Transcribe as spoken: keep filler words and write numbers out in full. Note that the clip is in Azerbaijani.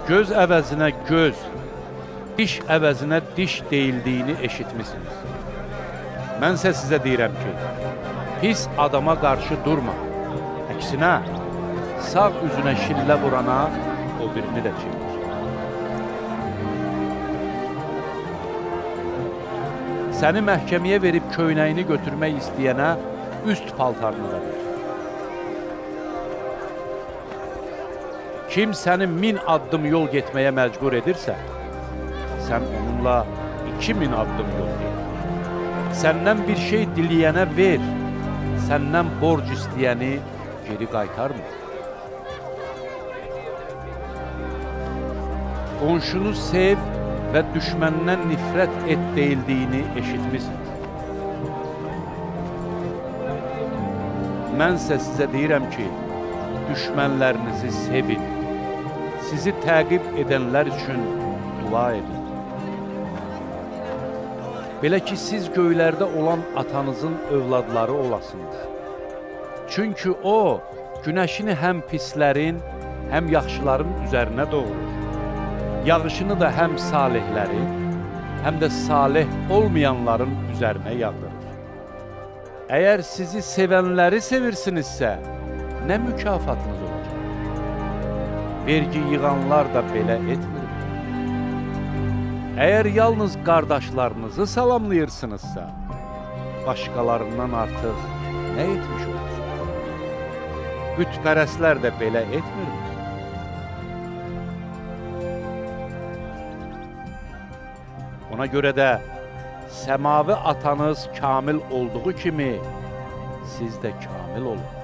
göz əvəzinə göz, diş əvəzinə diş deyildiyini eşitmisiniz. Mənsə sizə deyirəm ki, pis adama qarşı durma. Əksinə, sağ üzünə şillə vurana o birini də çevir. Səni məhkəməyə verib köynəyini götürmək istəyənə üst paltarını da ver. Kim səni min addım yol getməyə məcbur edirsə, sən onunla iki min addım yol get. Səndən bir şey diləyənə ver, səndən borc istəyəni geri qaytarma. Qonşunu sev və düşməndən nifrət et deyildiyini eşitmisiniz. Mənsə sizə deyirəm ki, düşmənlərinizi sevin, sizi təqib edənlər üçün dua edin. Belə ki, siz göylərdə olan atanızın övladları olasınız. Çünki o, günəşini həm pislərin, həm yaxşıların üzərinə doğurur. Yağışını da həm salihlərin, həm də salih olmayanların üzərinə yağdırır. Əgər sizi sevənləri sevirsinizsə, nə mükafatınız olacaq? Vergi yığanlar da belə etmir. Əgər yalnız qardaşlarınızı salamlayırsınızsa, başqalarından artıq nə etmiş olursunuz? Bütpərəstlər də belə etmirmi? Ona görə də səmavi atanız kamil olduğu kimi, siz də kamil olun.